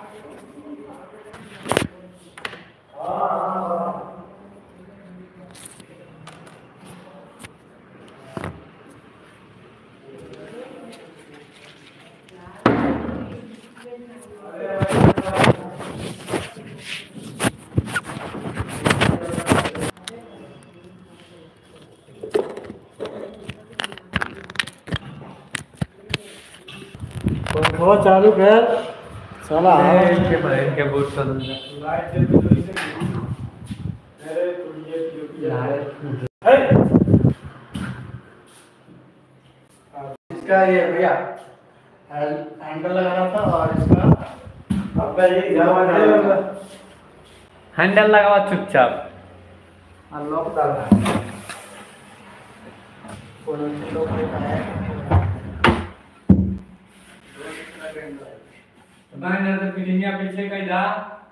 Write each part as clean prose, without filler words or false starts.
वो चालू कर साला के भाई के बोर्ड कर लाइट अरे तो इसका ये भैया हैंडल लगाना था और इसका आपका ये हैंडल लगाओ चुपचाप लॉक डालना है बाहर तो पिटिंग पीछे कहीं जा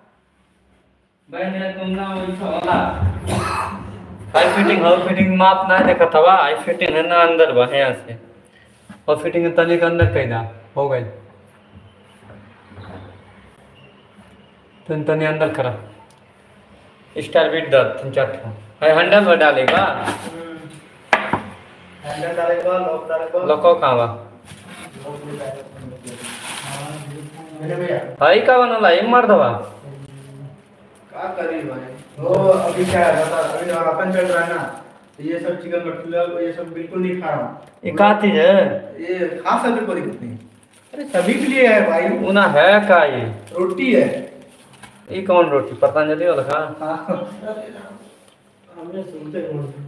बाहर तुम ना वही होला हाई फिटिंग माप ना देखा था हाई फिटिंग है ना अंदर बा यहाँ से और फिटिंग तने के अंदर कहीं ना हो गई तने अंदर करा स्टार बीट दर 3-4 है हैंडल पर डालेगा हैंडल डालेगा लॉक कहाँ बा भाई का बनला है मार दवा का करी भाई वो अभी क्या है बता अभी और अपन चल रहा है ना ये सब चिकन मटन ये सब बिल्कुल नहीं खा रहा हूं ये का चीज है ये खा सकते कोई दिक्कत नहीं अरे सभी के लिए है भाई उना है का ये रोटी है ये कौन रोटी पतंजलि वाला का हां हमने सुनते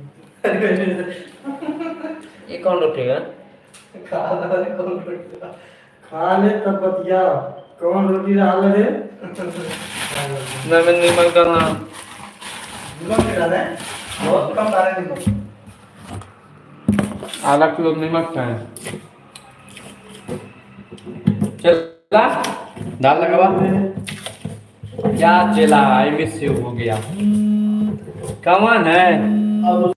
ये कौन रोटी है खा ले तब बतिया कौन रोटी डाल रे ना मैं नमक डालना नमक डाल है बहुत कम डाल है नमक आधा किलो नमक है चला दाल लगावा क्या चला आई मिस यू हो गया कमान है अब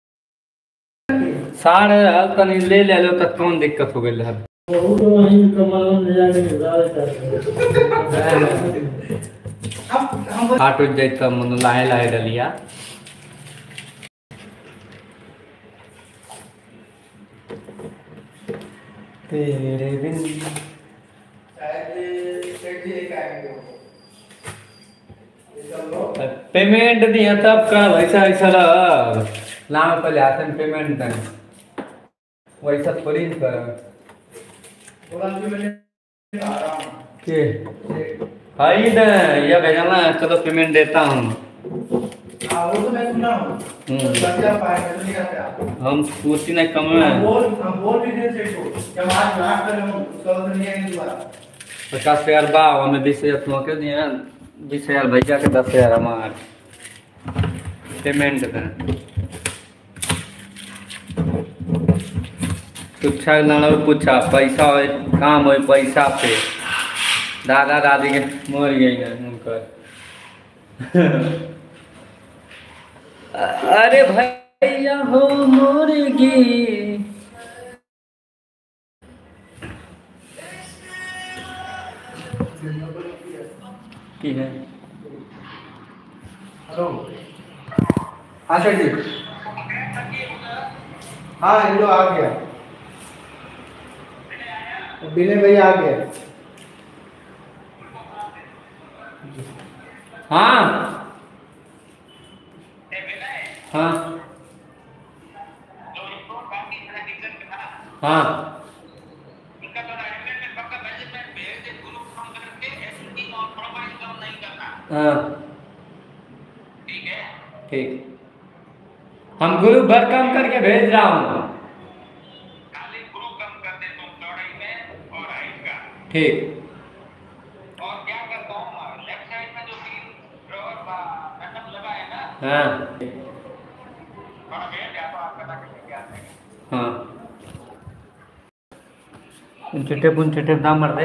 सारे तनी ले लो तो कौन दिक्कत हो गई है बहुत वही कमल में जाके अब हाट उठ जाए तो मन लाए लाए डलिया तेरे बिन पेमेंट दिया तब का वैसा ऐसा लाम पहले हाथ में पेमेंट दें वैसा थोड़ी कर के भाई दे ये भेजना चलो पेमेंट देता हूँ वो तो मैं सुना हूँ हम पूछती नहीं कम में बोल भी दे से को जब आज लास्ट कर हम 100 नहीं आएंगे दोबारा 50,000 बा हमें 20,000 तुम के दिए 20,000 भैया के 10,000 हमार पेमेंट दें पूछा ना पूछा पैसा हो काम हो पैसा पे दादा दादी के मर गई ना उनकर अरे भैया हो मुर्गी की है हेलो हाँ सर जी हाँ लो आ गया बिने भैया आ गया हाँ हाँ हाँ हाँ ठीक हम ग्रुप भर कम करके भेज रहा हूँ ठीक और क्या करता हूँ लेफ्ट साइड में जो बटन लगा है ना हाँ थोड़ा वेट या तो आप पता करके आते हैं हाँ चिट्टे दाम मर दे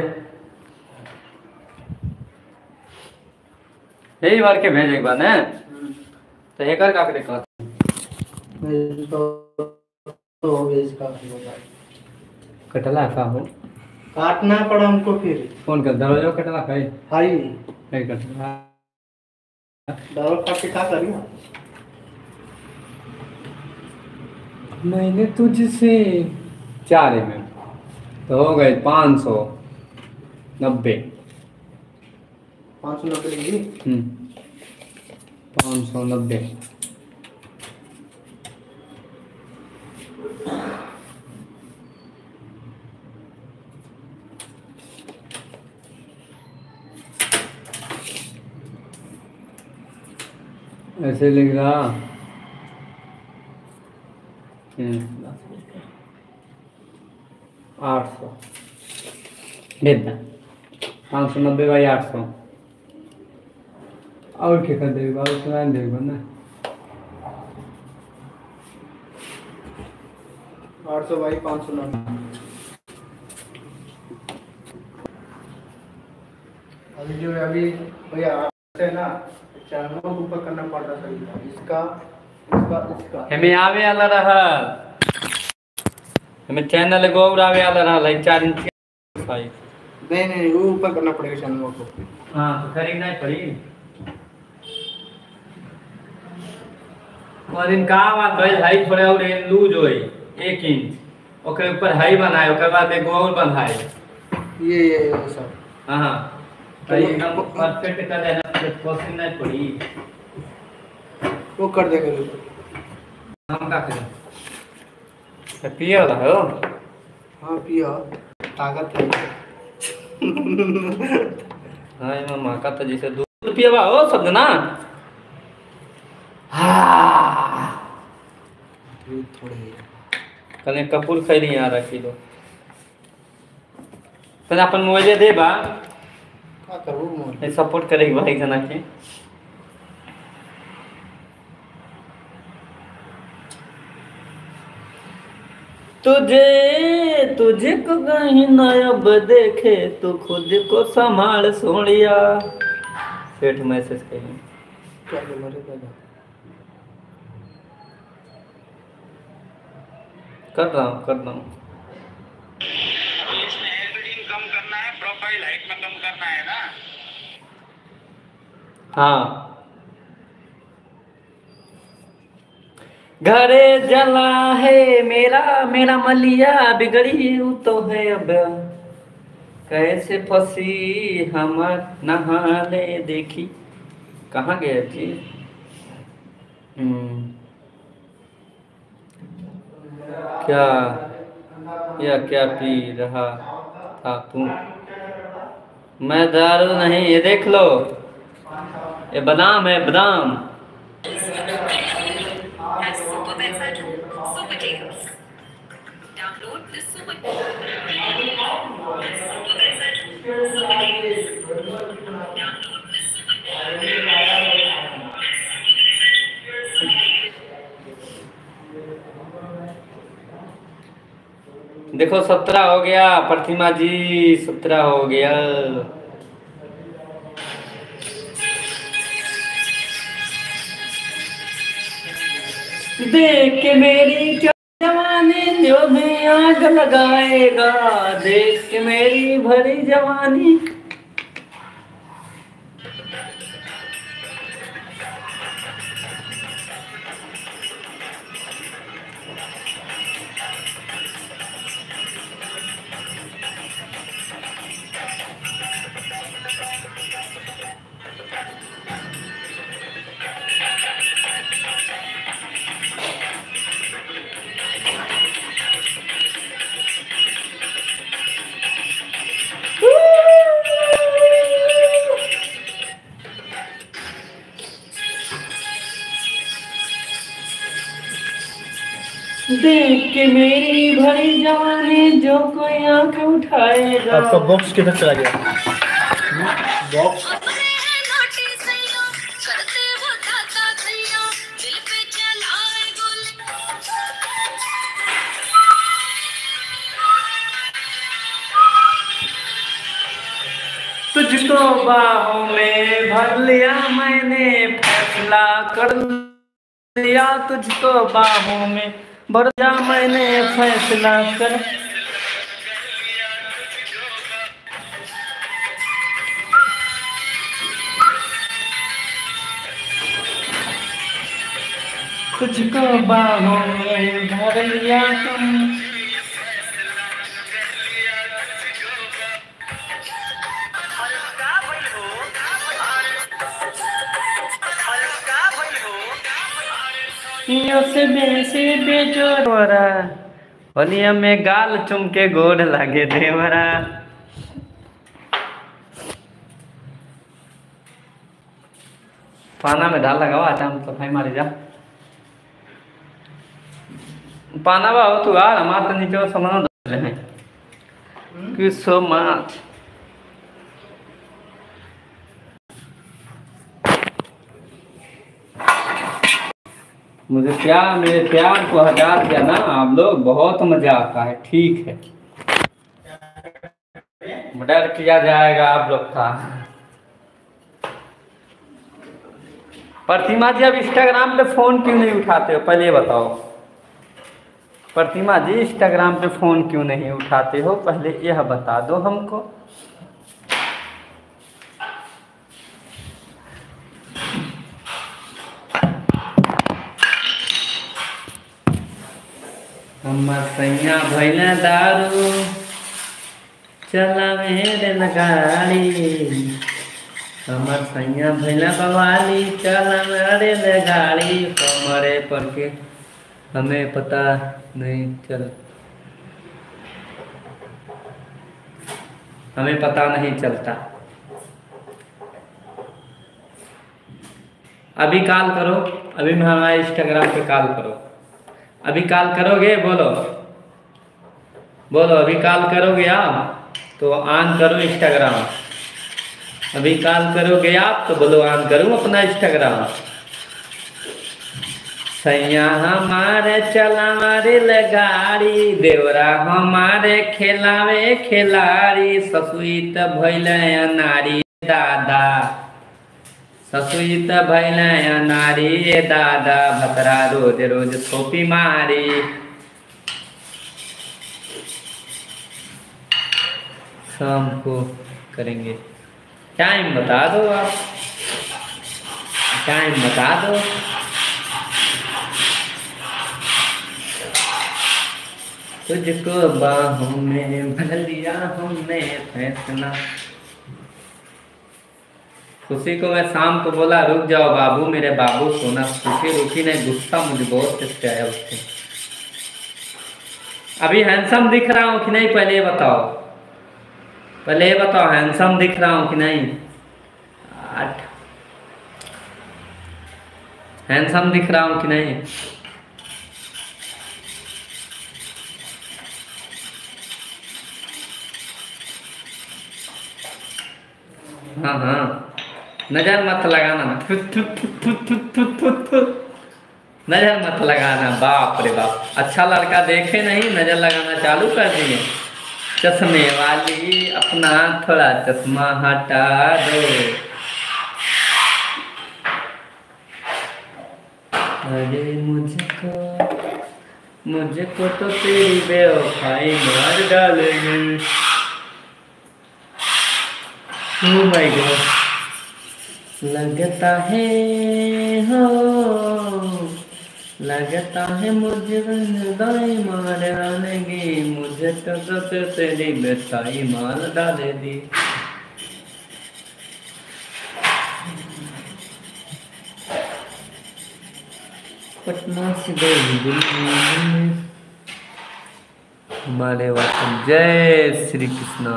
यही बार के भेज एक बार है तो एक का देखा तो इसका कटला का हो काटना पड़ा हमको फिर। कौन कर दरवाजा कटवा है? हाई है कटवा। दरवाजा काट के क्या करी? मैंने तुझसे 4 mm तो हो गए 590। 590 डिग्री। 590। ऐसे लिख रहा 800 भेजना 590/800 और क्या कर देगा और सुना देगा ना 800/590। अभी जो अभी भैया है ना चैनल को ऊपर करना पड़ता सही इसका इसका इसका हमें आवे वाला रहा हमें चैनल को और आवे वाला रहा 4 इंच साइज। नहीं वो ऊपर करना पड़ेगा चैनल को। हाँ तो खरीदना ही पड़ी और इनका बात भाई हाई थोड़े और लूज होई 1 इंच ओकरे ऊपर हाई बनाए ओकर बाद एगो और बनाए ये सब हां तो एकदम परफेक्ट कर देना कोशिश नहीं पड़ी वो कर देंगे। हम का करें पिया वाला है हाँ पिया ताकत है। हाँ मामा का तो जैसे 2 रुपया बा हो सब ना हाँ थोड़े कने कपूर खैली 11 किलो पर अपन मोबाइल दे बा क्या करूँ मैं सपोर्ट करेगी भाई जना के तुझे को कहीं ना अब देखे तो खुद को संभाल सोनिया सेठ मैसेज कहीं क्या बोल रहे दादा कर रहा हूँ इसमें एडिटिंग कम करना है प्रोफाइल हाइट में कम करना है ना। हाँ घरे जला है मेरा मलिया बिगड़ी तो है अब कैसे फंसी हमर नहाने देखी कहाँ गए थी क्या पी रहा था तू? मैं दारू नहीं ये देख लो ये बादाम है बादाम देखो 17 हो गया प्रतिमा जी 17 हो गया। देख के मेरी जवानी जो भी आग लगाएगा देख के मेरी भरी जवानी देख के मेरी भरी जवानी जो कोई आंख उठाएगा। आपका बॉक्स किधर चला गया? बॉक्स तुझको बाहों में भर लिया मैंने फैसला कर लिया तुझको बाहों में भर लिया मैंने फैसला कर तुझको बाहों में भर लिया तुम। यो से बेसे बेजोरा होलिया में गाल चुम के गोड़ लागे देवरा। पाना में डाल लगा आता हम सफाई मारे जा पाना बा हो तू यार हमारे तो नीचे सामान रहे हैं कि सो मच। मुझे प्यार मेरे प्यार को हजार दिया ना आप लोग बहुत मजा आता है। ठीक है मर्डर किया जाएगा आप लोग का। प्रतिमा जी अब इंस्टाग्राम पे फोन क्यों नहीं उठाते हो पहले बताओ। प्रतिमा जी इंस्टाग्राम पे फोन क्यों नहीं उठाते हो पहले यह बता दो हमको। हमर सैया भैला दारू चला मेरे लगाड़ी। हमर सैया भैला बवाली चला मेरे लगाड़ी। कमरे पर के हमें पता नहीं चल हमें पता नहीं चलता। अभी कॉल करो अभी हमारे इंस्टाग्राम पे कॉल करो। अभी कॉल करोगे बोलो बोलो अभी कॉल करोगे आप तो ऑन करो इंस्टाग्राम। अभी कॉल करोगे आप तो बोलो ऑन करूँ अपना इंस्टाग्राम। सैया हमारे चलावे लगाड़ी देवरा हमारे खेलावे खिलाड़ी। ससुई त भइल नारी दादा ससुई त भइल नारी दादा। भतरा रोज रोज सोपी मारी। शाम को करेंगे। टाइम बता दो आप टाइम बता दो। तुझको बाहों में भर लिया हमने फैसला। खुशी को मैं शाम को बोला रुक जाओ बाबू मेरे बाबू सोना। खुशी रुकी नहीं गुस्सा मुझे बहुत तेज आया उससे। अभी हैंडसम दिख रहा हूँ कि नहीं पहले ये बताओ पहले ये बताओ हैंडसम दिख रहा हूँ कि नहीं। 8 हैंडसम दिख रहा हूँ कि नहीं। हाँ हाँ नजर मत लगाना नजर मत लगाना। बाप रे बाप अच्छा लड़का देखे नहीं नजर लगाना चालू कर दिए। चश्मे वाली अपना थोड़ा चश्मा हटा दो। अरे मुझको तो तेरी बेवफाई मार डालेगी। Oh my God लगता है हो लगता है मुझे दाई मार डालेगी। मुझे तो सबसे तेरी बेवफाई मार डालेगी। पटना से दिल्ली हमारे वतन। जय श्री कृष्णा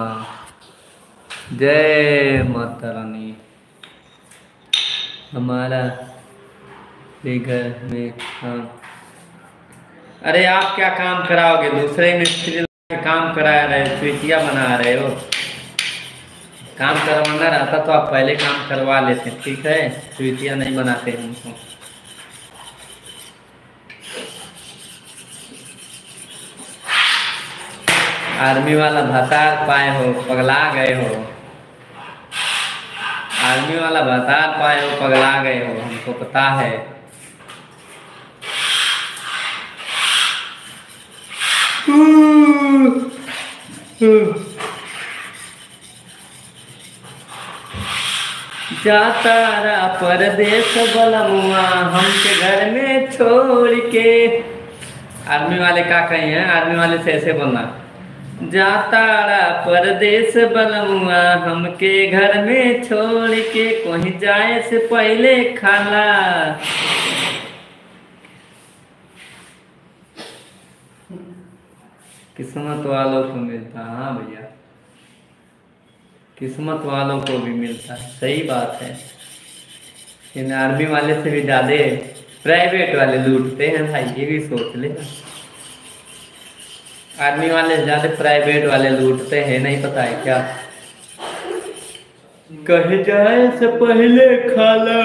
जय माता रानी। हमारा भी घर में काम। अरे आप क्या काम कराओगे दूसरे मिस्त्री काम करा रहे चुटिया बना रहे हो। काम करवाना रहता तो आप पहले काम करवा लेते। ठीक है चुटिया नहीं बनाते हमको। आर्मी वाला भतार पाए हो पगला गए हो। आर्मी वाला भतार पाए हो पगला गए हो हमको पता है। जाता रहा परदेश बलमुआ हमके घर में छोड़ के। आर्मी वाले का कही हैं, आर्मी वाले से ऐसे बोलना, जाता रहा परदेश बलमुआ हमके घर में छोड़ के, कहीं जाए से पहले खाला। किस्मत वालों को मिलता, हाँ भैया किस्मत वालों को भी मिलता है, सही बात है। इन आर्मी वाले से भी ज़्यादा प्राइवेट वाले लूटते हैं भाई, ये भी सोच ले। आर्मी वाले से ज़्यादा प्राइवेट वाले लूटते हैं, नहीं पता है क्या? कहीं जाए से पहले खा लो।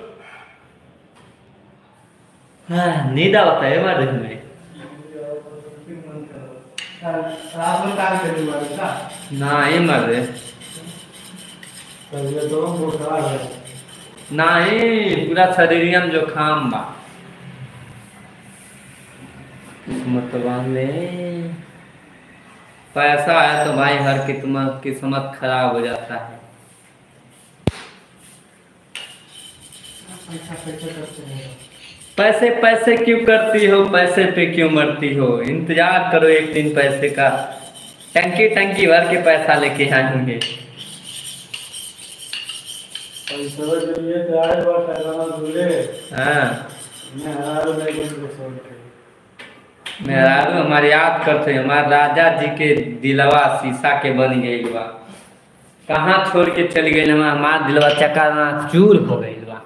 हाँ नींद आता है हमारे में। नहीं मर नहीं, पूरा शरीर में जो खाम बा। किस्मत वाले पैसा है तो भाई हर किस्मत खराब हो जाता है। पैसे पैसे क्यों करती हो, पैसे पे क्यों मरती हो? इंतजार करो एक दिन पैसे का, टंकी टंकी भर के पैसा लेके आएंगे। हाँ मेहरारू हमारे याद करते, हमारे राजा जी के दिलवा शीशा के बन गई बा। कहाँ छोड़ के चली गई, हमारा दिलवा चकना चूर हो गई बा।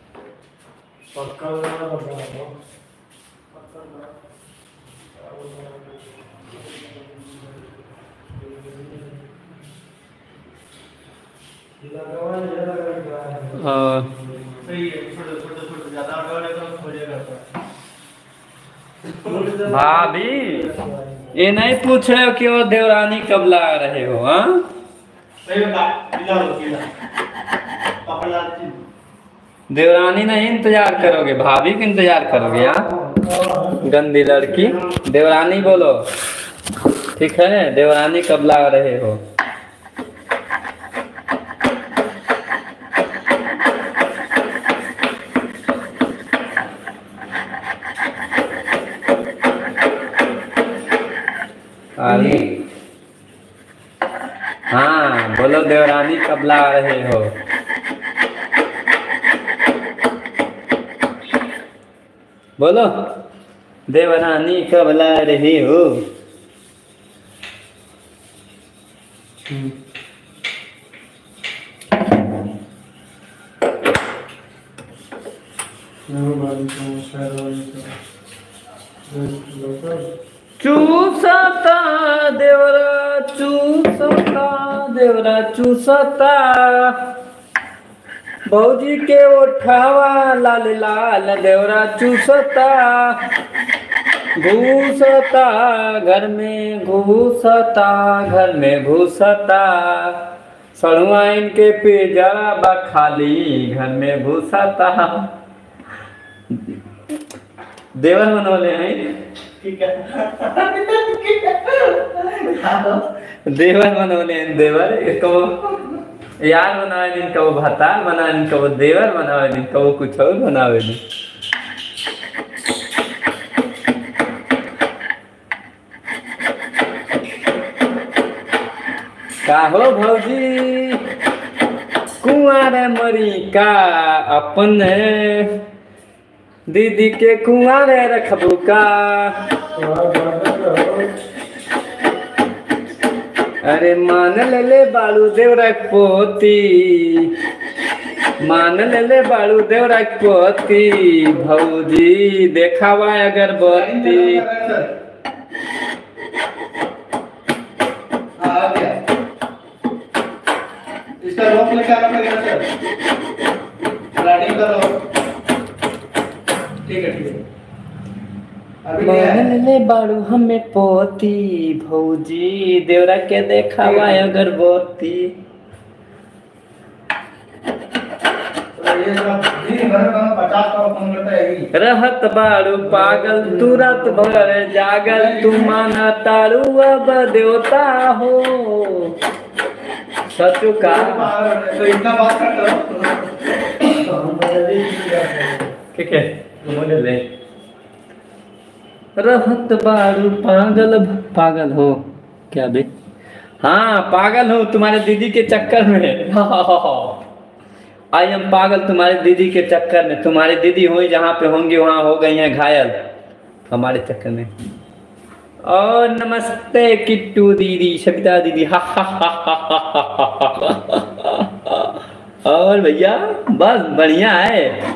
भाभी ये नहीं पूछ रहे हो कि वो देवरानी कब ला रहे हो? हाँ देवरानी नहीं इंतजार करोगे, भाभी का इंतजार करोगे? हाँ गंदी लड़की, देवरानी बोलो। ठीक है, देवरानी कब ला रहे हो? हाँ बोलो देवरानी कब ला रहे हो? बोलो देवरानी कब ला रहे हो? चूसता देवरा चूसता, देवरा चूसता, भौजी के उठावा लाल लाल, देवरा चूसता घूसता घर में, घूसता घर में घूसता, सड़ुआ इनके पिजरा बा खाली, घर में घूसता। देवर बनोले हैं, देवर बनोले हैं, देवर इसको यार बनावे दिन, कबो भतार बनावे दिन, कबो देवर बनावे दिन, कबो कुछ और बनावे दिन। का हो भौजी कुंवार मरी का, अपन दीदी के कुंवार रखबू का? अरे मान ले बालू देवरा पोती, मान ले बालू देवरा पोती, भौजी देखावा अगरबत्ती। इसका रोक लेके आना पड़ेगा सर, राइडिंग करो। ठीक है मान ले बालू हमें पोती, भौजी देवरा के देखावा अगरबत्ती। ये सब दिन भर में 50 का फोन करता है। रहत बारू पागल तू रात भर जागल, तू माना तारू अब देवता हो, सचू का तो इतना बात करते हो। ठीक है बोले ले रहत बारू पागल पागल हो क्या बे? हाँ पागल हो तुम्हारे दीदी के चक्कर में। आई एम पागल तुम्हारे दीदी के चक्कर में। तुम्हारी दीदी हुई जहाँ पे होंगी वहाँ हो गई हैं घायल हमारे चक्कर में। और नमस्ते किट्टू दीदी सविता दीदी। और भैया बस बढ़िया है।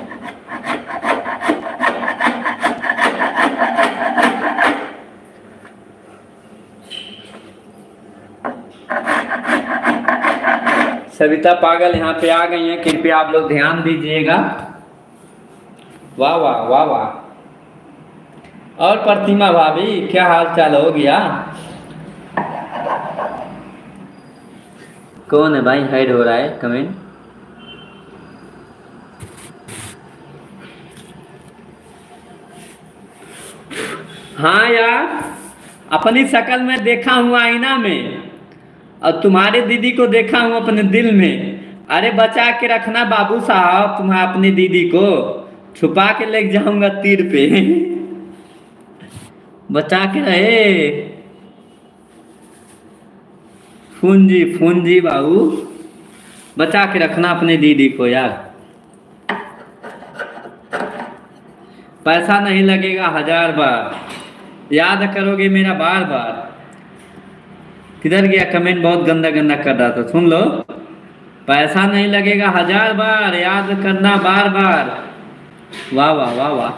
सविता पागल यहाँ पे आ गई हैं, कृपया आप लोग ध्यान दीजिएगा। वाह वाह वाह वाह। और प्रतिमा भाभी क्या हाल चाल हो गया? कौन है भाई हाइड हो रहा है कमेंट? हाँ यार अपनी शक्ल में देखा हूँ आईना में और तुम्हारे दीदी को देखा हूँ अपने दिल में। अरे बचा के रखना बाबू साहब, तुम्हें अपनी दीदी को छुपा के ले जाऊंगा तीर पे। बचा के रहे फूंजी फूंजी बाबू, बचा के रखना अपने दीदी को यार। पैसा नहीं लगेगा 1000 बार, याद करोगे मेरा बार बार। किधर गया कमेंट? बहुत गंदा गंदा कर रहा था, सुन लो। पैसा नहीं लगेगा 1000 बार, याद करना बार बार। वाह वाह वाह वाह।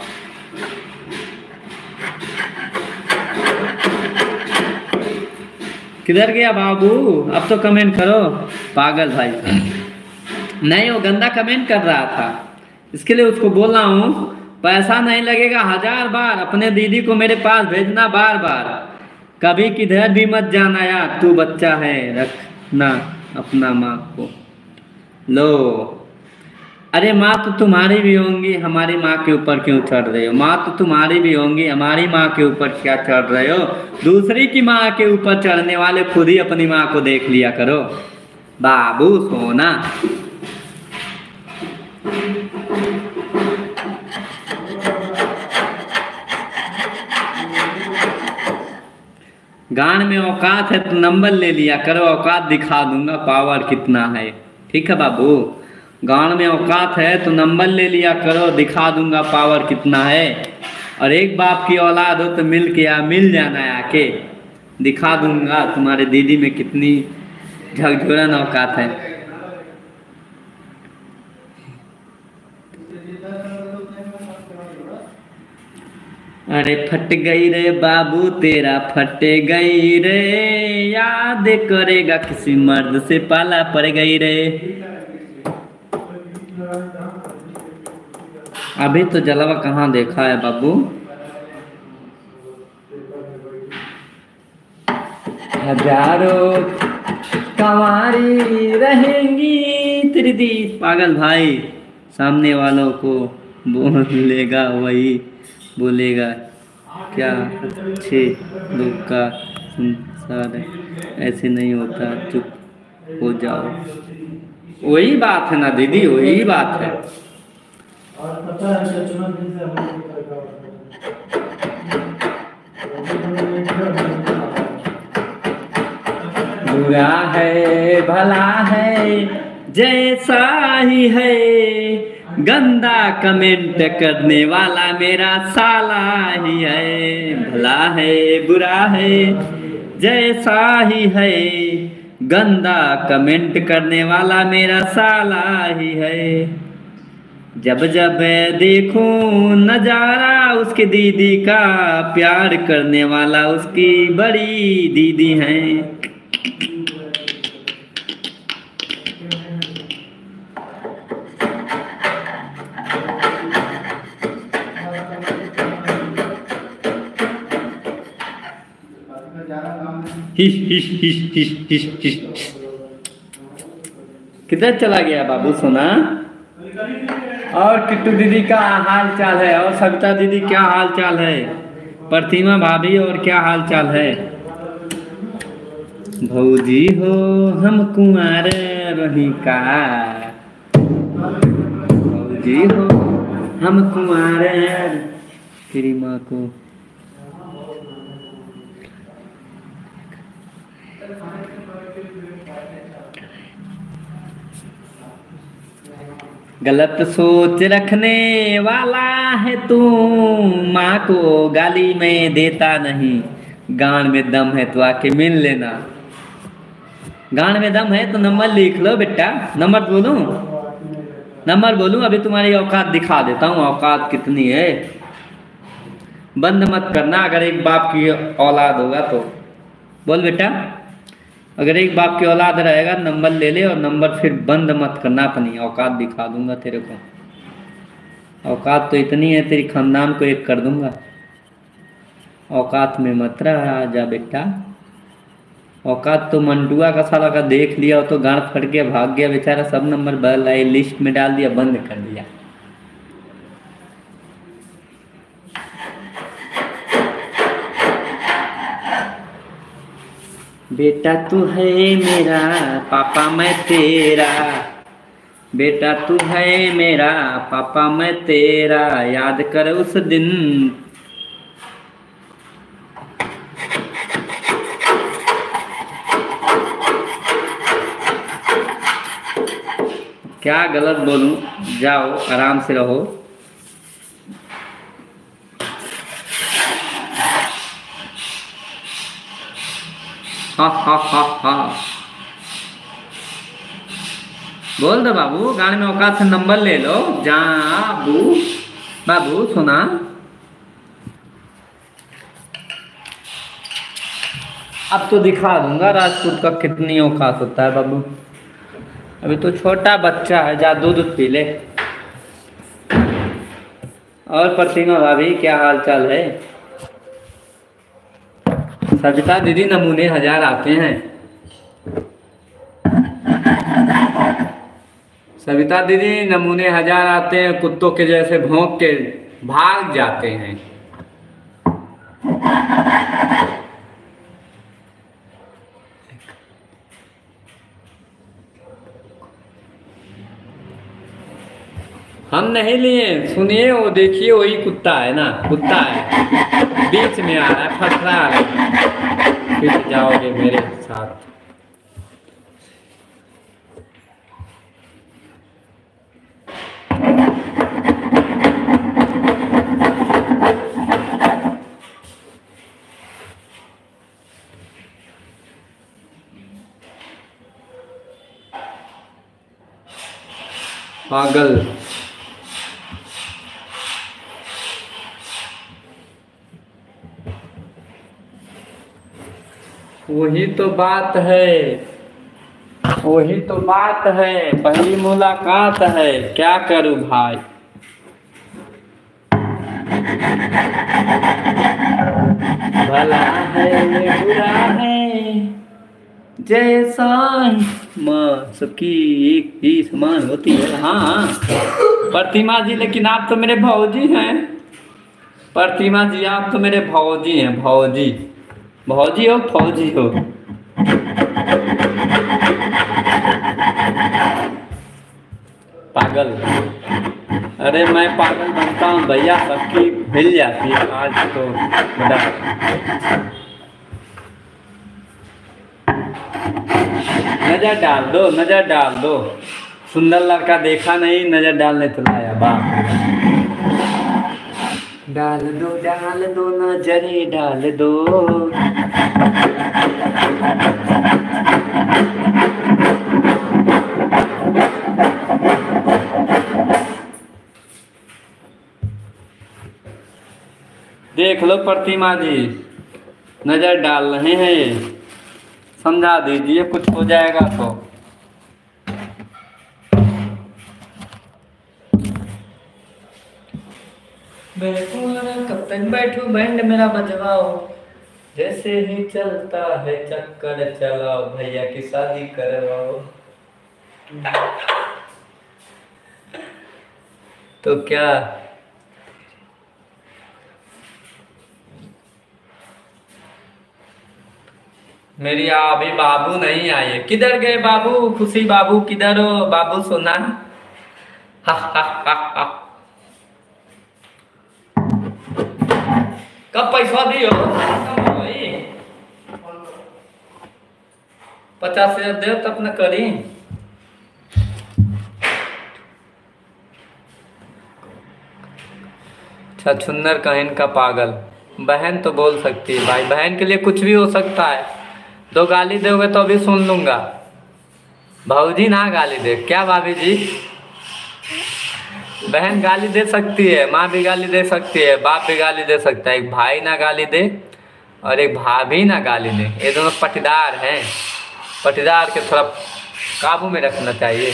किधर गया बाबू? अब तो कमेंट करो पागल भाई। नहीं वो गंदा कमेंट कर रहा था, इसके लिए उसको बोल रहा हूँ पैसा नहीं लगेगा 1000 बार, अपने दीदी को मेरे पास भेजना बार बार। कभी किधर भी मत जाना यार, तू बच्चा है रखना अपना माँ को। लो अरे माँ तो तुम्हारी भी होंगी, हमारी माँ के ऊपर क्यों चढ़ रहे हो? माँ तो तुम्हारी भी होंगी, हमारी माँ के ऊपर क्या चढ़ रहे हो? दूसरी की माँ के ऊपर चढ़ने वाले खुद ही अपनी माँ को देख लिया करो बाबू सोना। गान में औकात है तो नंबर ले लिया करो, औकात दिखा दूंगा पावर कितना है। ठीक है बाबू, गान में औकात है तो नंबर ले लिया करो, दिखा दूंगा पावर कितना है। और एक बाप की औलाद हो तो मिल जाना है आके, दिखा दूंगा तुम्हारे दीदी में कितनी झकझोरन औकात है। अरे फट गई रे बाबू तेरा फट गई रे, याद करेगा किसी मर्द से पाला पड़ गई रे। अभी तो जलवा कहाँ देखा है बाबू? हजारों कंवारी रहेंगी तेरी दी। पागल भाई सामने वालों को बोलेगा वही बोलेगा, क्या अच्छे लोग का संसार है, ऐसे नहीं होता, चुप हो जाओ। वही बात है ना दीदी, वही बात है। और पता है चचुना दिन से हम लोग बुरा है भला है जैसा ही है, गंदा कमेंट करने वाला मेरा साला ही है। भला है बुरा है जैसा ही है, गंदा कमेंट करने वाला मेरा साला ही है। जब जब देखूं नजारा उसकी दीदी का, प्यार करने वाला उसकी बड़ी दीदी है। किधर चला गया बाबू सोना? और किट्टू दीदी का हाल चाल है, और सविता दीदी क्या हाल चाल है, प्रतिमा भाभी और क्या हाल चाल है? भौजी हो हम कुंवार रही का, भौजी हो हम कुंवार। तेरी माँ को गलत सोच रखने वाला है तू, माँ को गाली में देता नहीं, गांड में दम है तो आके मिल लेना। गांड में दम है तो नंबर लिख लो बेटा। नंबर बोलूं? नंबर बोलूं? अभी तुम्हारी औकात दिखा देता हूँ, औकात कितनी है। बंद मत करना अगर एक बाप की औलाद होगा तो। बोल बेटा, अगर एक बाप की औलाद रहेगा नंबर ले ले, और नंबर फिर बंद मत करना। अपनी औकात दिखा दूंगा तेरे को। औकात तो इतनी है तेरी खानदान को एक कर दूंगा। औकात में मत रहा जा बेटा। औकात तो मंटुआ का साला का देख लिया तो गांड फट गया, भाग गया बेचारा, सब नंबर बदल आई, लिस्ट में डाल दिया, बंद कर दिया। बेटा तू है मेरा, पापा मैं तेरा, बेटा तू है मेरा, पापा मैं तेरा, याद कर उस दिन। क्या गलत बोलूं? जाओ आराम से रहो। हा हा हा हा। बोल दो बाबू, गाने में औकात से नंबर ले लो। जा बाबू, बाबू सुना। अब तो दिखा दूंगा राजपूत का कितनी औकात होता है बाबू। अभी तो छोटा बच्चा है, जा दूध पी ले। और प्रतिमा भाभी क्या हाल चाल है? सविता दीदी नमूने 1000 आते हैं। सविता दीदी नमूने 1000 आते हैं, कुत्तों के जैसे भौंक के भाग जाते हैं। हम नहीं लिए, सुनिए वो देखिए, वही कुत्ता है ना, कुत्ता है बीच में आ रहा है, फंस रहा है। फिर जाओगे मेरे साथ। पागल। वही तो बात है, वही तो बात है, पहली मुलाकात है, क्या करूं भाई। भला है बुरा है, जैसा माँ सबकी एक ही समान होती है। हाँ प्रतिमा जी, लेकिन आप तो मेरे भौजी हैं। प्रतिमा जी आप तो मेरे भौजी हैं, भौजी। भौजी हो फौजी हो। पागल। अरे मैं पागल बनता हूँ भैया, सबकी हिल जाती है आज तो बड़ा। नजर डाल दो, नजर डाल दो। सुंदर लड़का देखा नहीं, नजर डालने तो लाया बाप। डाल दो नजरे डाल दो। देख लो प्रतिमा जी, नजर डाल रहे हैं ये, समझा दीजिए कुछ हो जाएगा तो। बैठो कब तक बैठो, बैंड मेरा बजवाओ, जैसे ही चलता है चक्कर चलाओ, भैया की शादी करवाओ। तो क्या मेरी अभी बाबू नहीं आए। किधर गए बाबू? खुशी बाबू किधर हो? बाबू सोना। हा हा हा हा। कब पैसा दियो? 50,000 दे तब न करी। छछुन्नर कहन का पागल। बहन तो बोल सकती है भाई, बहन के लिए कुछ भी हो सकता है। 2 गाली दोगे तो भी सुन लूंगा। भाऊजी ना गाली दे क्या भाभी जी? बहन गाली दे सकती है, माँ भी गाली दे सकती है, बाप भी गाली दे सकता है। एक भाई ना गाली दे और एक भाभी ना गाली दे, ये दोनों पटीदार हैं। पटीदार के थोड़ा काबू में रखना चाहिए।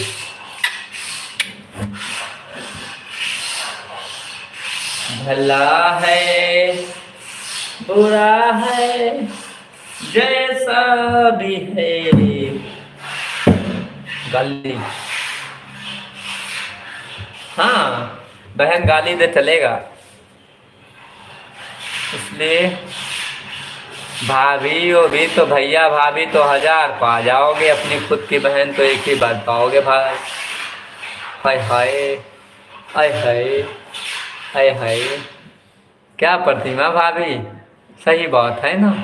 भला है बुरा है जैसा भी है। गाली, हाँ बहन गाली दे चलेगा। इसलिए भाभी हो भी तो भैया भाभी तो 1000 पा जाओगे, अपनी खुद की बहन तो एक ही बार पाओगे भाई। हाय हाय हाय हाय हाय हाय। क्या प्रतिमा भाभी, सही बात है ना?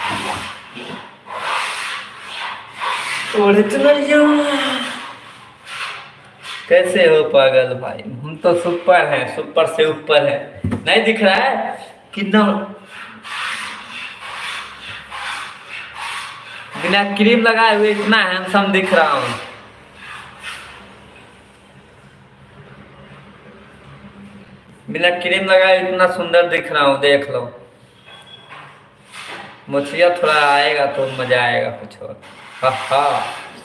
कैसे हो पागल भाई? हम तो सुपर हैं, सुपर से ऊपर है। नहीं दिख रहा है कितना? बिना क्रीम लगाए हुए इतना हैंडसम दिख रहा हूँ। बिना क्रीम लगाए इतना सुंदर दिख रहा हूँ, देख लो। मुछिया थोड़ा आएगा तो मजा आएगा कुछ और। हा हा।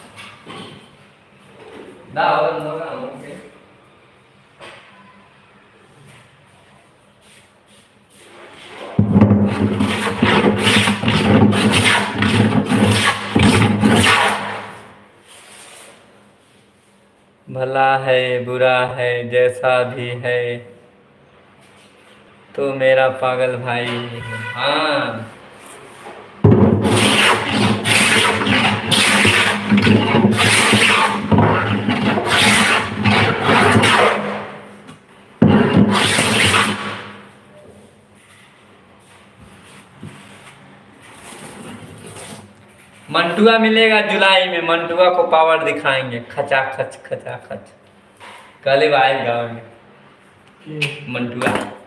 भला है बुरा है जैसा भी है तो मेरा पागल भाई है। हाँ मंटुआ मिलेगा जुलाई में, मंटुआ को पावर दिखाएंगे। खचा खच खचा खच। कल आए गाँव में मंटुआ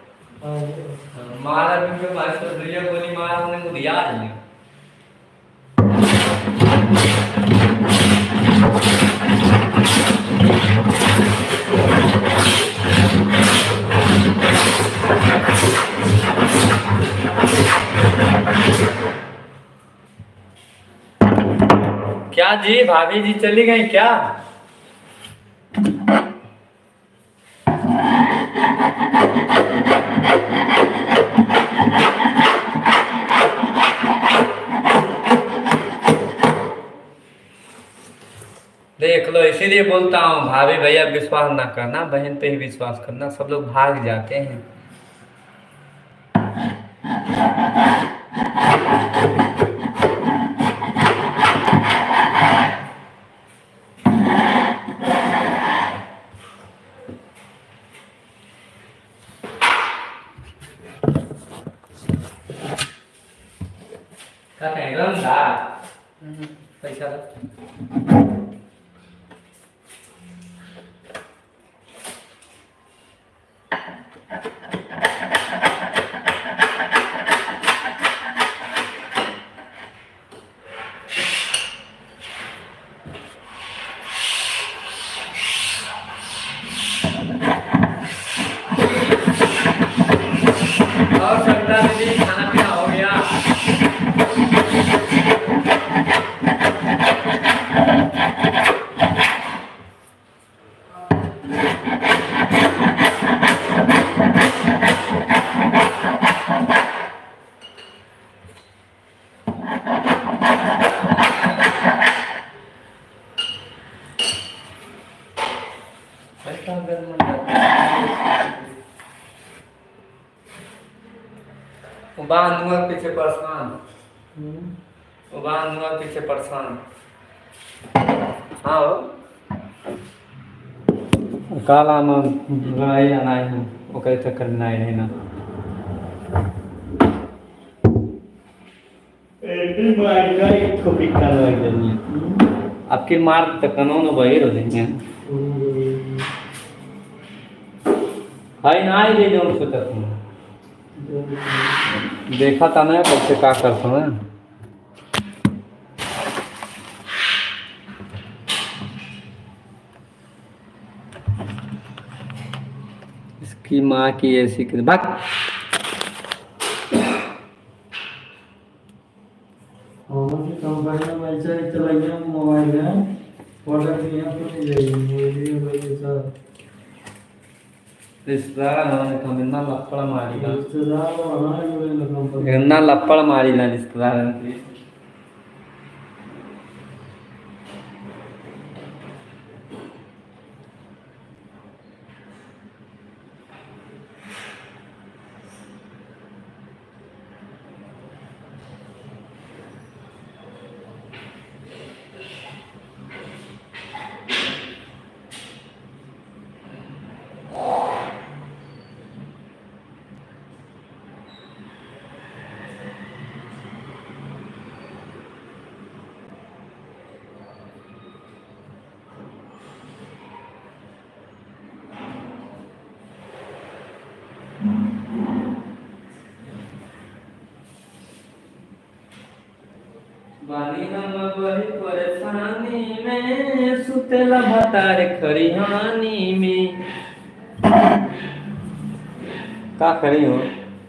मारा भी गोली मारा, हमने मुझे याद नहीं। क्या जी, भाभी जी चली गई क्या? देख लो, इसीलिए बोलता हूँ भाभी भैया विश्वास ना करना, बहन पे ही विश्वास करना। सब लोग भाग जाते हैं। क्या कहें रंगा पैसा दो। और सविता दीदी खाना पीना हो गया? बांधूंगा पीछे परेशान। उबान हुआ पीछे परेशान। हाँ हो काला में लड़ाई आना है ओकरे चक्कर में नहीं ना आपकी मार तो कानून वही हो देंगे हाई ना ही ले जाऊँ उसको तक देखा था ना कैसे क्या करता हूँ इसकी माँ की ऐसी बात कंपनी में ऐसे चलाइए मोबाइल है ऑर्डर किया तो नहीं जाएगी सर रिश्तेदार हमारे काम इतना लपड़ मारी ना रिश्तेदार हमारे जो है कंपनी इतना लपड़ मारी ना रिश्तेदार बानी हम बड़ी परेशानी में सुतेला भतार खरिहानी में का करी हो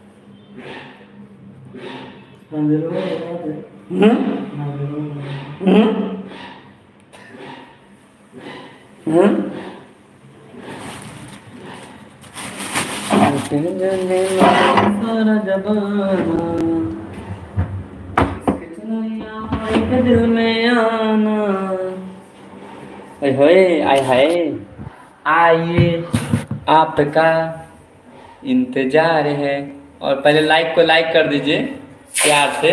सारा जबाना दिल में आना आय हाय आइए आपका इंतजार है और पहले लाइक को लाइक कर दीजिए प्यार से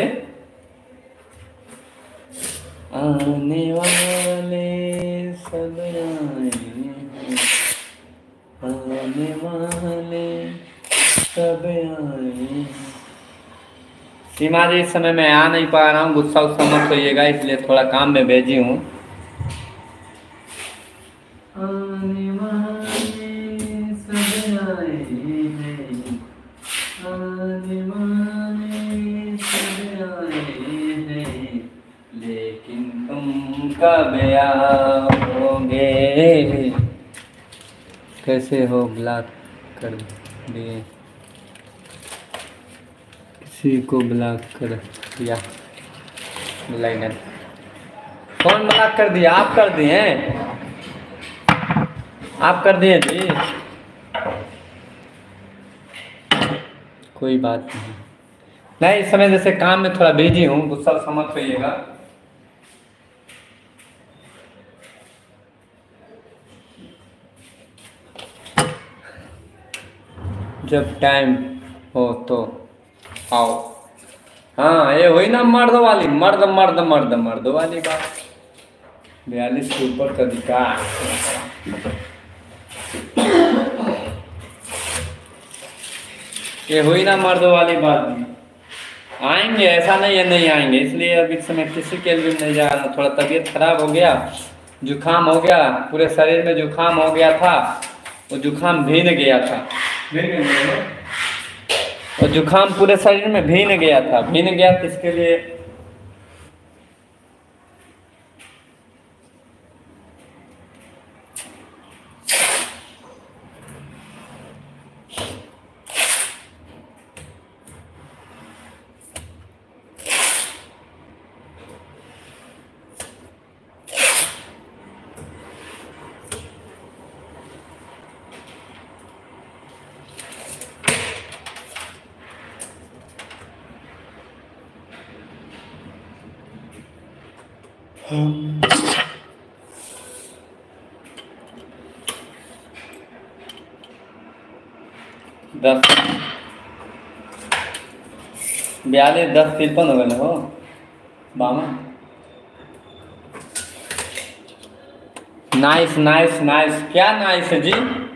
आने वाले सब आने वाले सब आए सीमा जी इस समय मैं आ नहीं पा रहा हूँ गुस्सा उस्सा मत होइएगा इसलिए थोड़ा काम में भेजी हूँ आने वाले सब आए हैं आने वाले सब आए हैं लेकिन तुम कब आओगे कैसे हो ब्लॉक कर दिए किसी को ब्लॉक कर दिया लाइनर कौन ब्लॉक कर दिया आप कर दिए आप कर दिए जी कोई बात नहीं इस समय जैसे काम में थोड़ा बिजी हूँ गुस्सा समझ होइएगा जब टाइम हो तो आओ हाँ ये हुई ना मर्द वाली मर्द मर्द मर्द मर्द वाली बात 42 के ऊपर का अधिकार ये हुई ना मर्द वाली बात आएंगे ऐसा नहीं है नहीं आएंगे इसलिए अभी समय किसी के लिए नहीं जा रहा थोड़ा तबीयत खराब हो गया जुकाम हो गया पूरे शरीर में जुकाम हो गया था वो जुकाम भीन गया था और जुकाम पूरे शरीर में भीन गया था तो इसके लिए दस 42 10 53 हो गए हो बाबा नाइस नाइस नाइस, क्या नाइस है जी?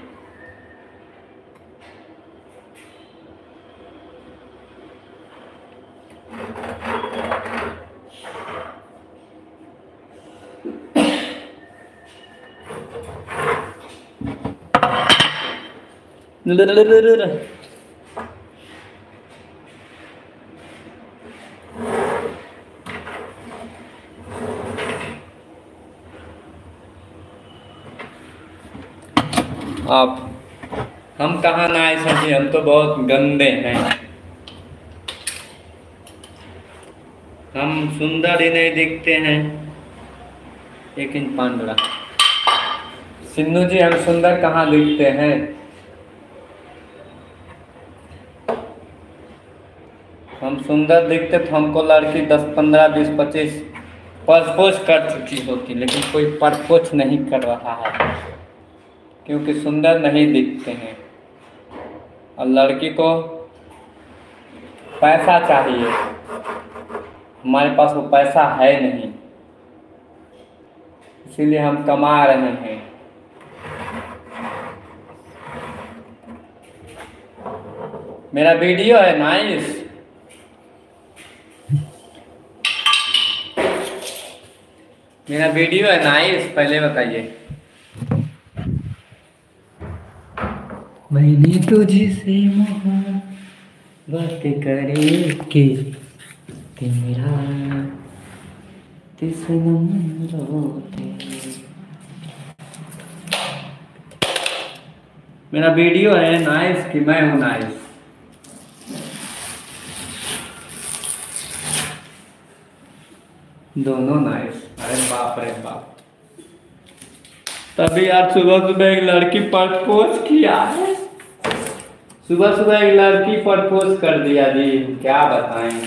आप हम कहाँ नाइस हैं जी, हम तो बहुत गंदे हैं। हम सुंदर ही नहीं दिखते हैं। एक इंच पांडुरा सिन्नू जी, हम सुंदर कहाँ दिखते हैं? हम सुंदर दिखते तो हमको लड़की 10, 15, 20, 25 प्रपोज कर चुकी होती, लेकिन कोई प्रपोज नहीं कर रहा है क्योंकि सुंदर नहीं दिखते हैं। और लड़की को पैसा चाहिए, हमारे पास वो पैसा है नहीं, इसीलिए हम कमा रहे हैं। मेरा वीडियो है नाइस। मेरा वीडियो है नाइस, पहले बताइए। मैंने तुझसे मोहब्बत करके तेरा मेरा वीडियो है नाइस कि मैं हूँ नाइस? दोनों नाइस। अरे बाप रे बाप, तभी आज सुबह सुबह एक लड़की प्रपोज किया है। सुबह सुबह एक लड़की प्रपोज कर दिया जी, क्या बताएं।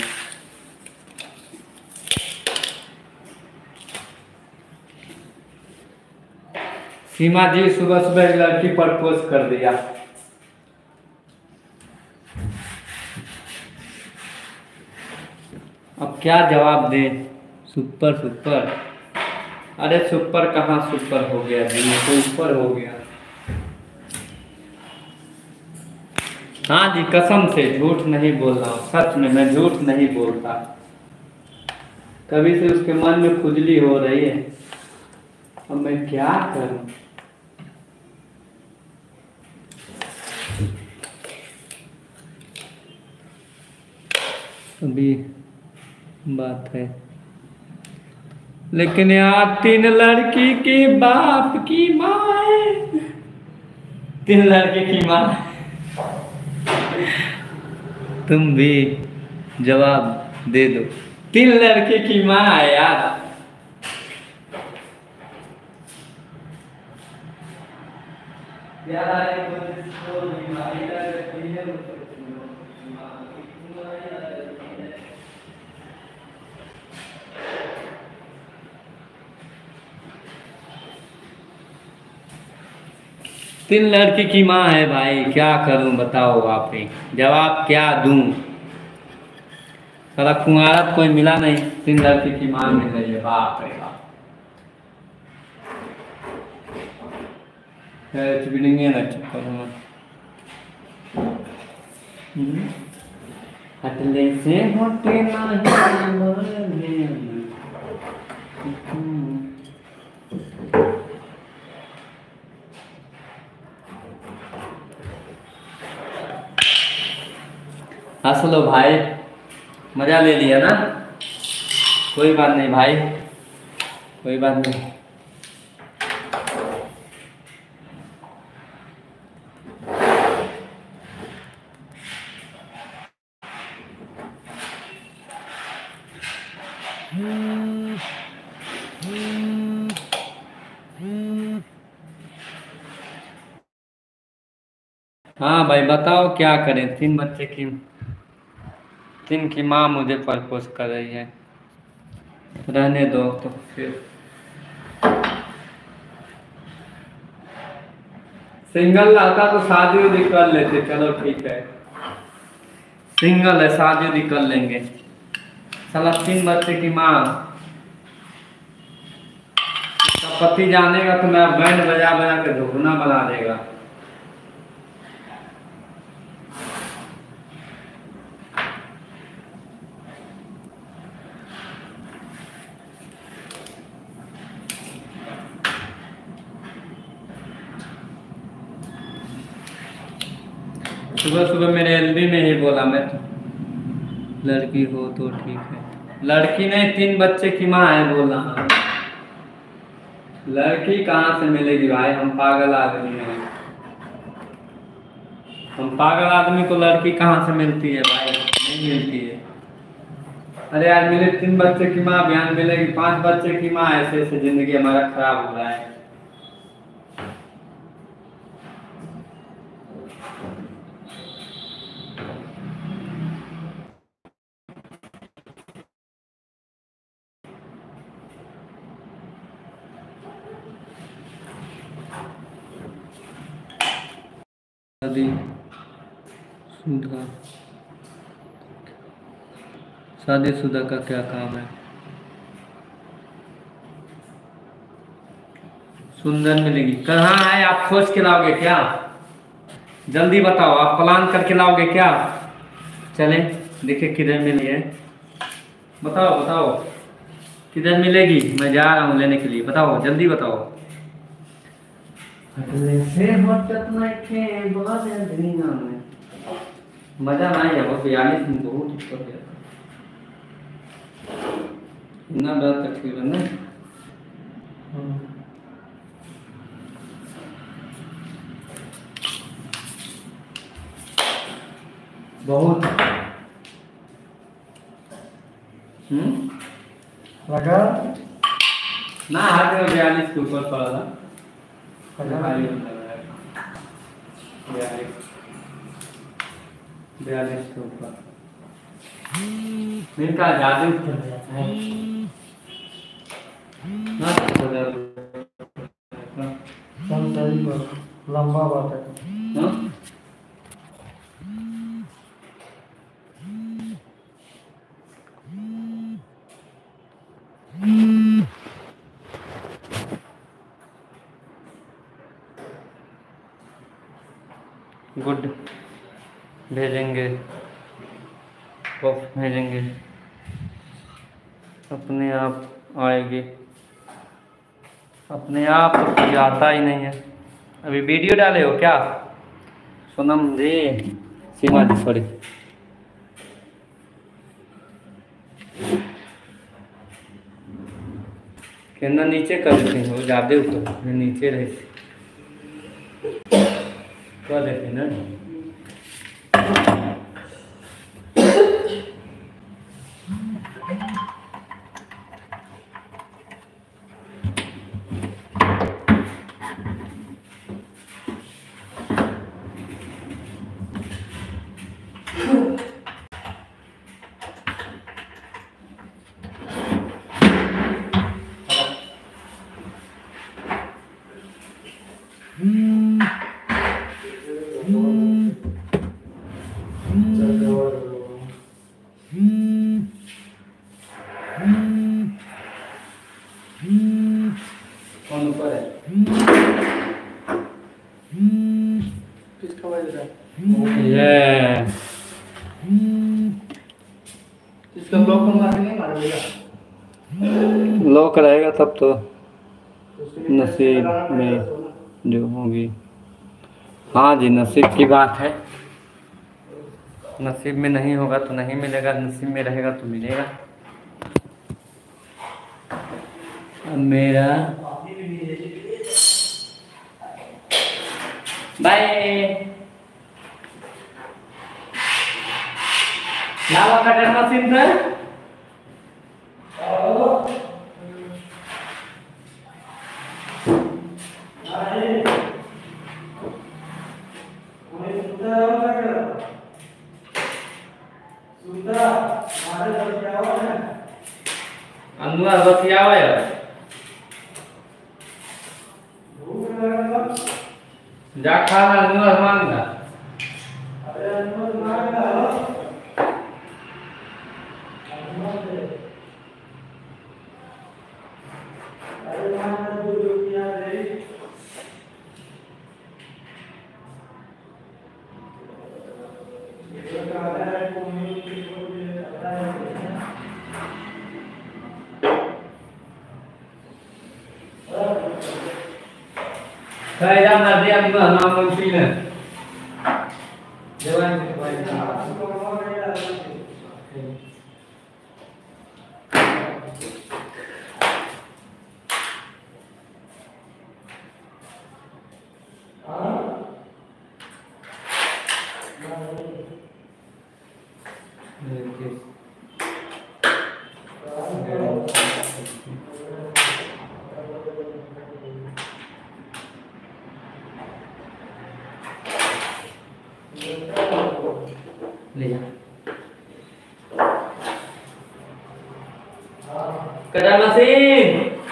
सीमा जी, सुबह सुबह एक लड़की प्रपोज कर दिया। अब क्या जवाब दें? सुपर सुपर, अरे सुपर कहाँ सुपर हो गया जी, तो ऊपर हो गया। हाँ जी, कसम से झूठ नहीं बोल रहा हूँ, सच में मैं झूठ नहीं बोलता। कभी से उसके मन में खुजली हो रही है, अब मैं क्या करूं? अभी बात है, लेकिन यार 3 लड़की के बाप की माँ है, 3 लड़की की माँ। तुम भी जवाब दे दो, 3 लड़की की माँ है यार। तीन लड़की की माँ है भाई, क्या करूं बताओ आप ही, जवाब क्या दूं? साला कुंवारा कोई मिला नहीं, 3 लड़की की माँ मिल रही है, बाप रे बाप। हटले से हटे हंस लो भाई, मजा ले लिया ना, कोई बात नहीं भाई, कोई बात नहीं। हाँ भाई बताओ क्या करें, 3 बच्चे की 3 की माँ मुझे प्रपोज कर रही है, रहने दो तो फिर। सिंगल रहता तो शादी उदी कर लेते, चलो ठीक है, सिंगल है शादी उदी कर लेंगे, साला 3 बच्चे की माँ। इसका पति जानेगा तो मैं बैंड बजा बजा के धुना बना देगा। सुबह सुबह मेरे एलबी में ही बोला, मैं तो लड़की हो तो ठीक है। लड़की नहीं, 3 बच्चे की माँ है बोल रहा हूँ। लड़की कहाँ से मिलेगी भाई, हम पागल आदमी हैं। हम पागल आदमी को लड़की कहाँ से मिलती है भाई, नहीं मिलती है। अरे आज मिले 3 बच्चे की माँ, बयान मिलेगी 5 बच्चे की माँ। ऐसे ऐसे जिंदगी हमारा खराब हो रहा है। शादीशुदा का क्या काम है? सुंदर मिलेगी कहाँ है? आप खोज के लाओगे क्या? जल्दी बताओ, आप प्लान करके लाओगे क्या? चले देखिए किधर मिली है, बताओ बताओ किधर मिलेगी। मैं जा रहा हूँ लेने के लिए, बताओ जल्दी बताओ। मजा नहीं है वो 42 में बहुत दिक्कत है ना, बात तकरीबन ना। बहुत लगा ना, हाथ में 42 के ऊपर पड़ा था। 42 के ऊपर इनका जादू लंबा बात है। गुड भेजेंगे, भेजेंगे, अपने आप आएगी, अपने आप तो आता ही नहीं है। अभी वीडियो डाले हो क्या सोनम जी? सीमा जी सॉरी। कहना नीचे कर देते हो, ज़्यादा ऊपर नीचे रहे कर देते ना। कौन ऊपर है? किसका बज रहा है? ये इसका ब्लॉक को मार नहीं मारेगा। लॉक रहेगा तब तो नसीब में जो होगी। हाँ जी, नसीब की बात है। नसीब में नहीं होगा तो नहीं मिलेगा, नसीब में रहेगा तो मिलेगा। अब मेरा बाय लावा कटर मशीन से अनुआ बतियावा है जा खाना अनुआ मांगा। अरे अनुआ मांगा Saya nanti aku ngomong sini. Jangan Kerja mesin.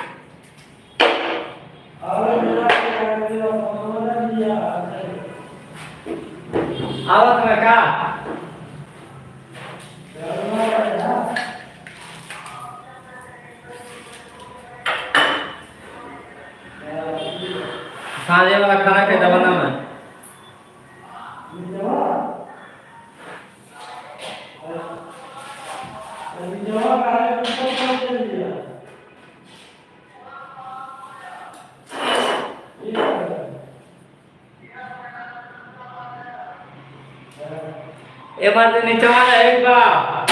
Awas mereka. खाने वाला खाना कैसा बना है? एक बार तो नीचे वाला एक बार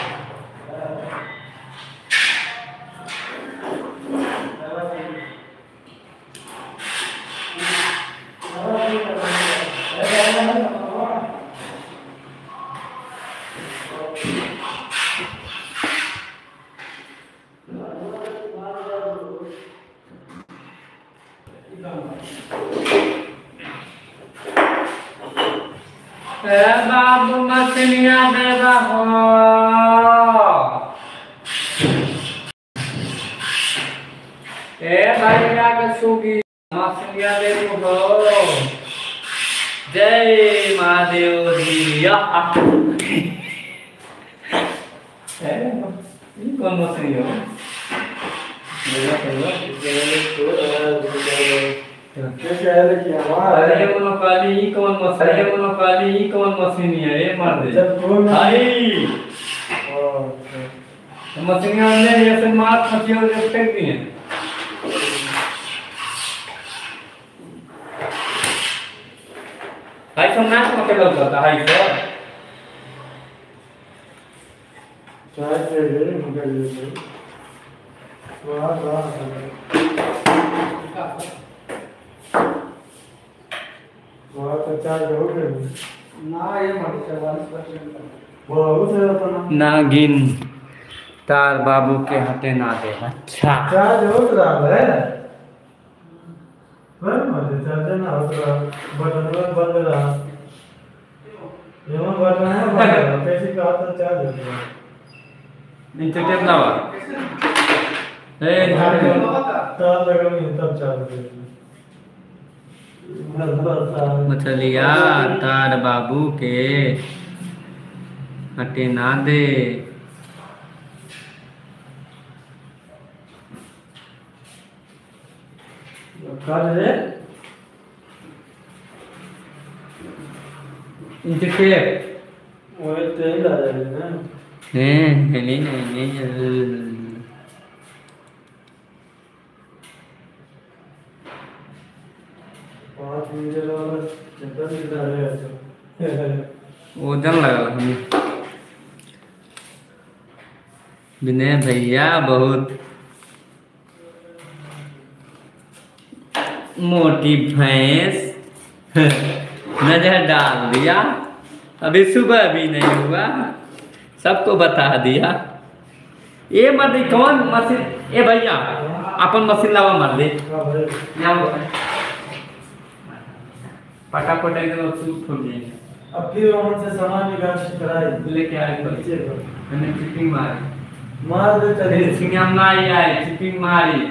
बाबू मछलियाँ दे बाबू भैया के सुगी मछलियाँ दे दो जय महादेव दिया कौन मछली हो अरे मोनोकाली कौन मछली मोनोकाली कौन मछली है ये मार दे भाई मछलियां ने ऐसे मार मछलियां ने फेंक दी हैं भाई सब नाच में खेल होता है सर चाय से ले मुझे ले वाह वाह बहुत अच्छा हो गया ना ये मत 44% बहुत है अपना नागिन तार बाबू के हाथे ना दे अच्छा चार्ज हो रहा है पर मुझे चार्ज ना हो रहा बटन बंद रहा ये बटन है बंद रहा कैसे का तो चार्ज हो रहा नीचे टेप ना ए तार लगानी तब चार्ज हो मछलिया तार बाबू के हटे ना दे काट दे नीचे टेप वो तेल आ जाएगा ना नहीं ओजन लगा हमें विनय भैया बहुत मोटी भैंस नजर डाल दिया अभी सुबह भी नहीं हुआ सबको बता दिया ये मत कौन मशीन ए भैया अपन मशीन लावा मार दे पटापट एकदम सूट हो गई अब फिर वहां से सामान निकाल के कराए लेके आए बच्चे मैंने चिपिंग मारी मार दे चले सिंगम नहीं आए चिपिंग मारी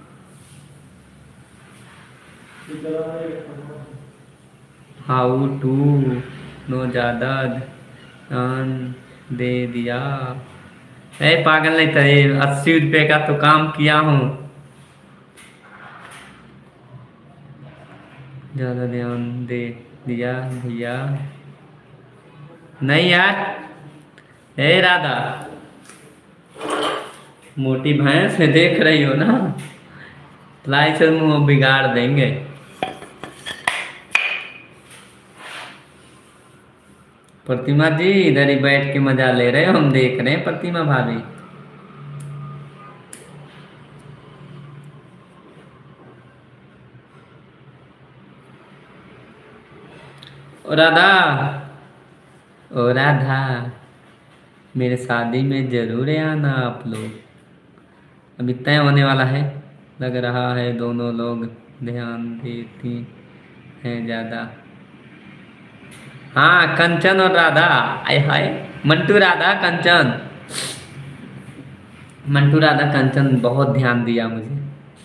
हाउ टू नो ज्यादा दान दे दिया ए पागल नहीं था 80 रुपये का तो काम किया हूँ ज्यादा ध्यान दे दिया भैया नहीं यार, हे राधा, मोटी भैंस है, देख रही हो ना, लाई से मुंह बिगाड़ देंगे। प्रतिमा जी इधर ही बैठ के मजा ले रहे हो, हम देख रहे हैं प्रतिमा भाभी। ओ राधा, ओ राधा, मेरे शादी में जरूर आना आप लोग। अभी तय होने वाला है, लग रहा है दोनों लोग ध्यान देती हैं ज़्यादा। हाँ कंचन और राधा, आय हाय, मंटू राधा कंचन, मंटू राधा कंचन बहुत ध्यान दिया मुझे।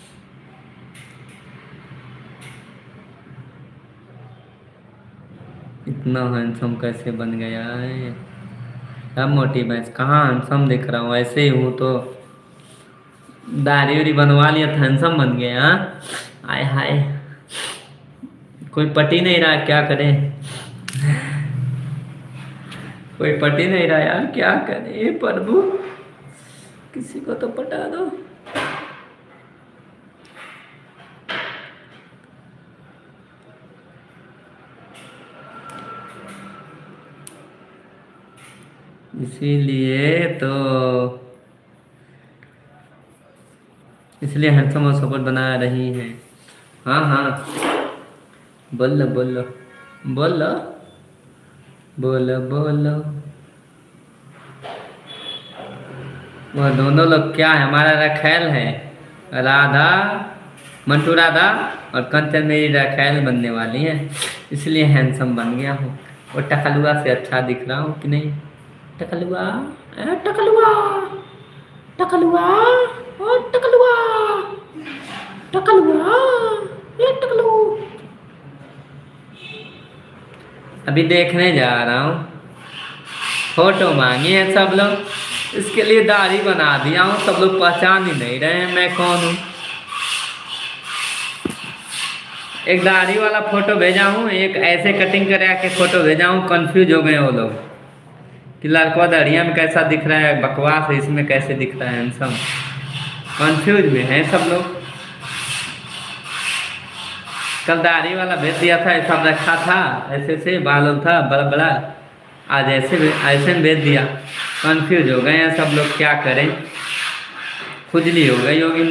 इतना हैंडसम कैसे बन गया है। अब मोटी भैंस कहाँ हैंडसम दिख रहा हूँ, ऐसे ही हूँ तो। दाढ़ी उड़ी बनवा लिया था, हैंडसम बन गया। हाँ आय हाय, कोई पटी नहीं रहा, क्या करें, कोई पटी नहीं रहा यार, क्या करें प्रभु, किसी को तो पटा दो। इसलिए हैंडसम और सपोर्ट बना रही हैं। हाँ हाँ बोलो बोलो बोलो बोलो बोलो। वह दोनों लोग क्या है, हमारा रखैल है, राधा, मंटू राधा और कंचन मेरी रखैल बनने वाली है, इसलिए हैंडसम बन गया हूँ। और टकलुआ से अच्छा दिख रहा हूँ कि नहीं? टकलुआ, टकलुआ, टकलुआ, टकलुआ, टकलुआ, टकलू। अभी देखने जा रहा हूँ, फोटो मांगी है सब लोग, इसके लिए दाढ़ी बना दिया हूँ, सब लोग पहचान ही नहीं रहे हैं मैं कौन हूँ। एक दाढ़ी वाला फोटो भेजा हूँ, एक ऐसे कटिंग करा के फोटो भेजा हूँ, कंफ्यूज हो गए वो लोग कि लड़का दाढ़िया में कैसा दिख रहा है, बकवास है, इसमें कैसे दिख रहा है हैंडसम, कंफ्यूज में है सब लोग। कल दाढ़ी वाला भेज दिया था, ऐसा रखा था, ऐसे से बाल था बड़ा बड़ा, आज ऐसे भेज दिया, कंफ्यूज हो गए हैं सब लोग, क्या करें, खुजली हो गई होगी।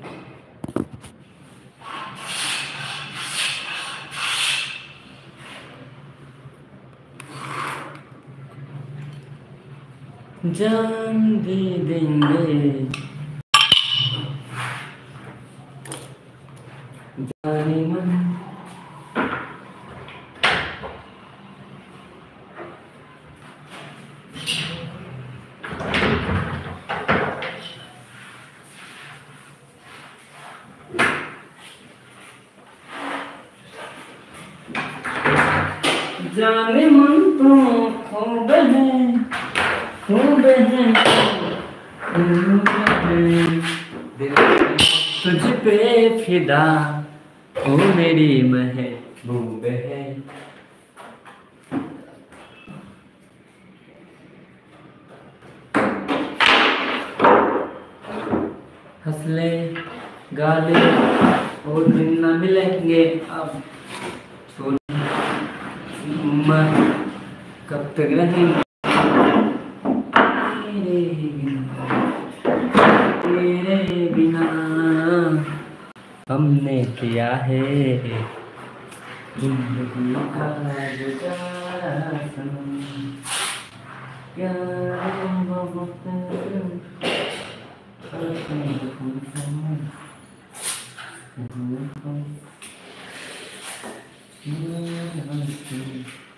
जान दे देंगे जाने मन, जाने मन तो खूब है, खूब है, तुझ पे फिदा ओ मेरी महबूब है। हंसले गाले और दिन न मिलेंगे अब, कब तक रहेंगे तेरे बिना हमने किया है जिंदगी का गुजारा सनम, क्या बहुत